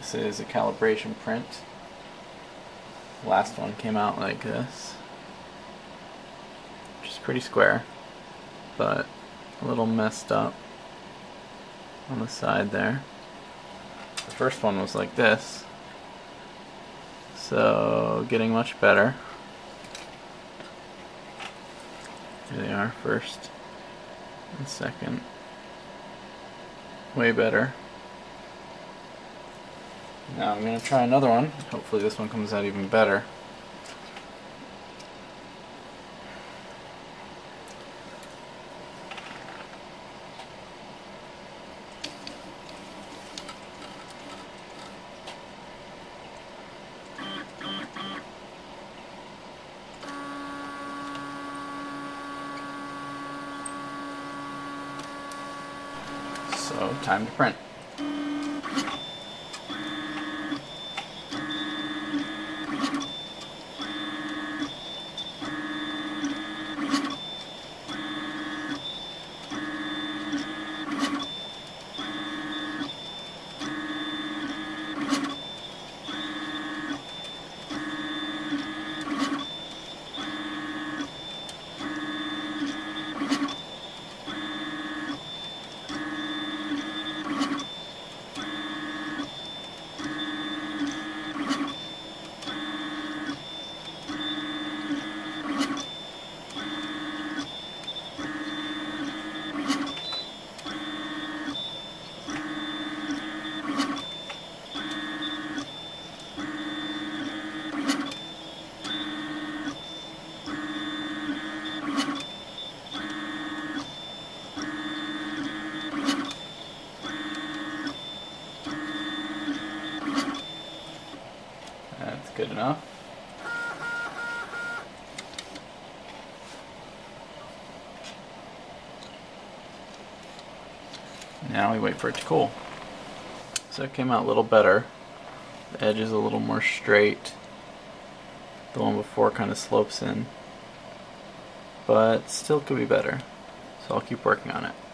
This is a calibration print. Last one came out like this, which is pretty square, but a little messed up on the side there. The first one was like this, so getting much better. Here they are, first and second. Way better. Now I'm going to try another one. Hopefully this one comes out even better. So, time to print. That's good enough. Now we wait for it to cool. So it came out a little better. The edge is a little more straight. The one before kind of slopes in. But still could be better. So I'll keep working on it.